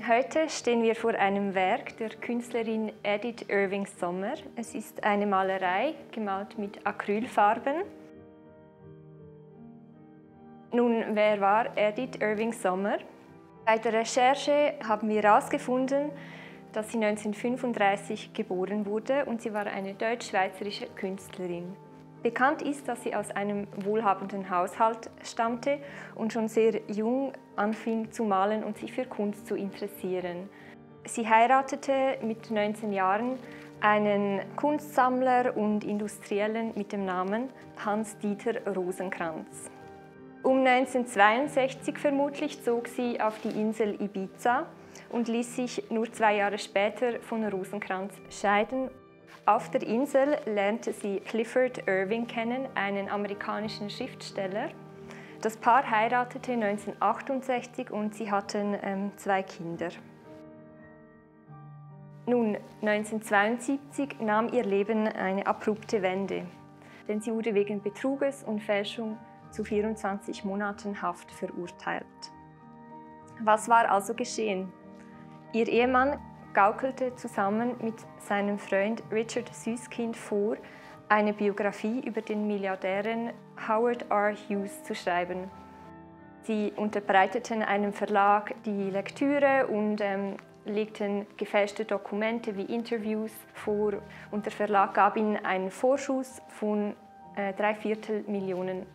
Heute stehen wir vor einem Werk der Künstlerin Edith Irving Sommer. Es ist eine Malerei, gemalt mit Acrylfarben. Nun, wer war Edith Irving Sommer? Bei der Recherche haben wir herausgefunden, dass sie 1935 geboren wurde und sie war eine deutsch-schweizerische Künstlerin. Bekannt ist, dass sie aus einem wohlhabenden Haushalt stammte und schon sehr jung anfing zu malen und sich für Kunst zu interessieren. Sie heiratete mit 19 Jahren einen Kunstsammler und Industriellen mit dem Namen Hans-Dieter Rosenkrantz. Um 1962 vermutlich zog sie auf die Insel Ibiza und ließ sich nur 2 Jahre später von Rosenkrantz scheiden. Auf der Insel lernte sie Clifford Irving kennen, einen amerikanischen Schriftsteller. Das Paar heiratete 1968 und sie hatten 2 Kinder. Nun, 1972 nahm ihr Leben eine abrupte Wende, denn sie wurde wegen Betruges und Fälschung zu 24 Monaten Haft verurteilt. Was war also geschehen? Ihr Ehemann gaukelte zusammen mit seinem Freund Richard Süskind vor, eine Biografie über den Milliardären Howard R. Hughes zu schreiben. Sie unterbreiteten einem Verlag die Lektüre und legten gefälschte Dokumente wie Interviews vor und der Verlag gab ihnen einen Vorschuss von $3/4 Millionen.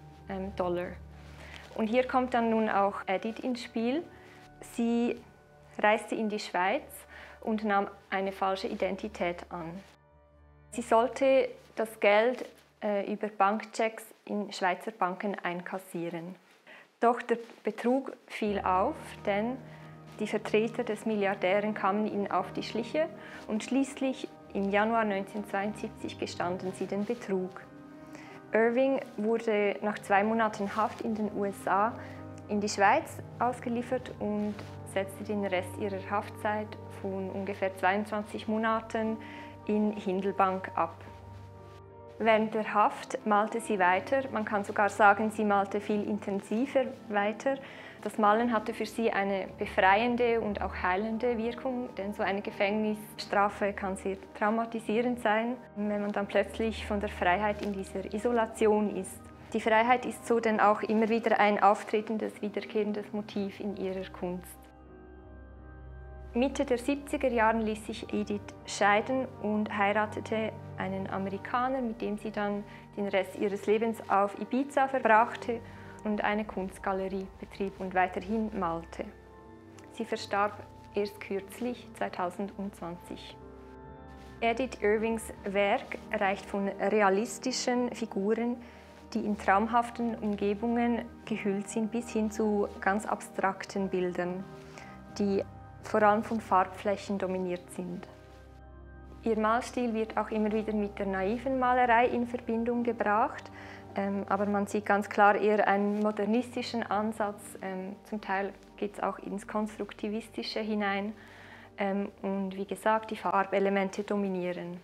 Und hier kommt dann nun auch Edith ins Spiel. Sie reiste in die Schweiz und nahm eine falsche Identität an. Sie sollte das Geld über Bankchecks in Schweizer Banken einkassieren. Doch der Betrug fiel auf, denn die Vertreter des Milliardären kamen ihnen auf die Schliche und schließlich im Januar 1972 gestanden sie den Betrug. Irving wurde nach 2 Monaten Haft in den USA in die Schweiz ausgeliefert und setzte den Rest ihrer Haftzeit von ungefähr 22 Monaten in Hindelbank ab. Während der Haft malte sie weiter, man kann sogar sagen, sie malte viel intensiver weiter. Das Malen hatte für sie eine befreiende und auch heilende Wirkung, denn so eine Gefängnisstrafe kann sehr traumatisierend sein, wenn man dann plötzlich von der Freiheit in dieser Isolation ist. Die Freiheit ist so denn auch immer wieder ein auftretendes, wiederkehrendes Motiv in ihrer Kunst. Mitte der 70er Jahre ließ sich Edith scheiden und heiratete einen Amerikaner, mit dem sie dann den Rest ihres Lebens auf Ibiza verbrachte und eine Kunstgalerie betrieb und weiterhin malte. Sie verstarb erst kürzlich, 2020. Edith Irvings Werk reicht von realistischen Figuren, die in traumhaften Umgebungen gehüllt sind, bis hin zu ganz abstrakten Bildern, die vor allem von Farbflächen dominiert sind. Ihr Malstil wird auch immer wieder mit der naiven Malerei in Verbindung gebracht, aber man sieht ganz klar eher einen modernistischen Ansatz. Zum Teil geht es auch ins Konstruktivistische hinein und wie gesagt, die Farbelemente dominieren.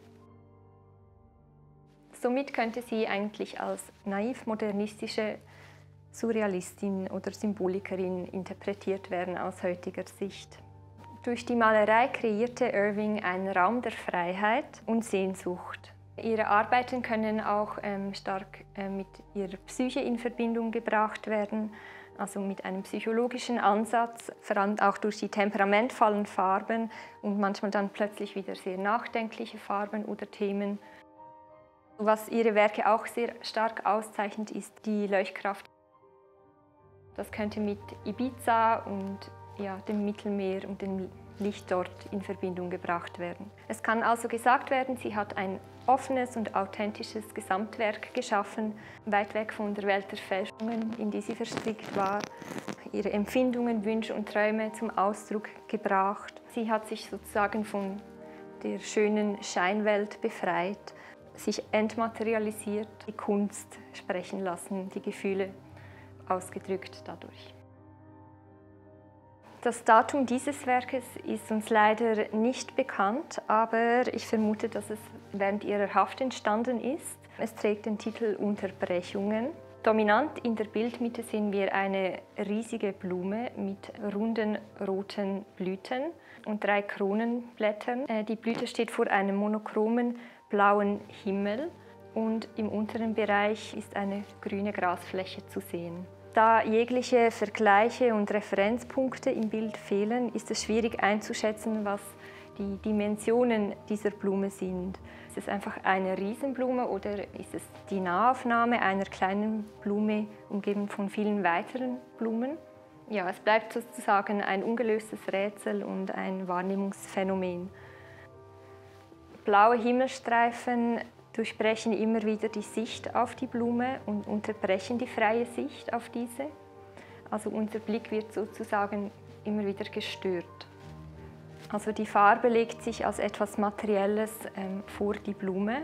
Somit könnte sie eigentlich als naiv-modernistische Surrealistin oder Symbolikerin interpretiert werden aus heutiger Sicht. Durch die Malerei kreierte Irving einen Raum der Freiheit und Sehnsucht. Ihre Arbeiten können auch stark mit ihrer Psyche in Verbindung gebracht werden, also mit einem psychologischen Ansatz, vor allem auch durch die temperamentvollen Farben und manchmal dann plötzlich wieder sehr nachdenkliche Farben oder Themen. Was ihre Werke auch sehr stark auszeichnet, ist die Leuchtkraft. Das könnte mit Ibiza und dem Mittelmeer und dem Licht dort in Verbindung gebracht werden. Es kann also gesagt werden, sie hat ein offenes und authentisches Gesamtwerk geschaffen, weit weg von der Welt der Fälschungen, in die sie verstrickt war, ihre Empfindungen, Wünsche und Träume zum Ausdruck gebracht. Sie hat sich sozusagen von der schönen Scheinwelt befreit, sich entmaterialisiert, die Kunst sprechen lassen, die Gefühle ausgedrückt dadurch. Das Datum dieses Werkes ist uns leider nicht bekannt, aber ich vermute, dass es während ihrer Haft entstanden ist. Es trägt den Titel Unterbrechungen. Dominant in der Bildmitte sehen wir eine riesige Blume mit runden roten Blüten und 3 Kronenblättern. Die Blüte steht vor einem monochromen blauen Himmel und im unteren Bereich ist eine grüne Grasfläche zu sehen. Da jegliche Vergleiche und Referenzpunkte im Bild fehlen, ist es schwierig einzuschätzen, was die Dimensionen dieser Blume sind. Ist es einfach eine Riesenblume oder ist es die Nahaufnahme einer kleinen Blume, umgeben von vielen weiteren Blumen? Ja, es bleibt sozusagen ein ungelöstes Rätsel und ein Wahrnehmungsphänomen. Blaue Himmelstreifen durchbrechen immer wieder die Sicht auf die Blume und unterbrechen die freie Sicht auf diese. Also unser Blick wird sozusagen immer wieder gestört. Also die Farbe legt sich als etwas Materielles vor die Blume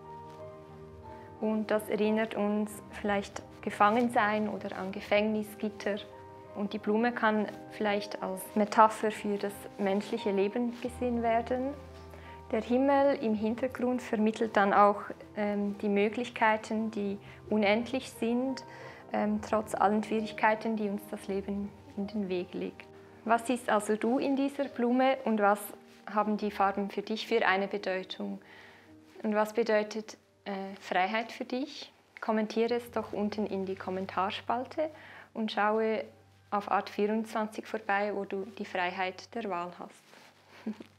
und das erinnert uns vielleicht Gefangensein oder an Gefängnisgitter. Und die Blume kann vielleicht als Metapher für das menschliche Leben gesehen werden. Der Himmel im Hintergrund vermittelt dann auch die Möglichkeiten, die unendlich sind, trotz allen Schwierigkeiten, die uns das Leben in den Weg legt. Was siehst also du in dieser Blume und was haben die Farben für dich für eine Bedeutung? Und was bedeutet Freiheit für dich? Kommentiere es doch unten in die Kommentarspalte und schaue auf Art24 vorbei, wo du die Freiheit der Wahl hast.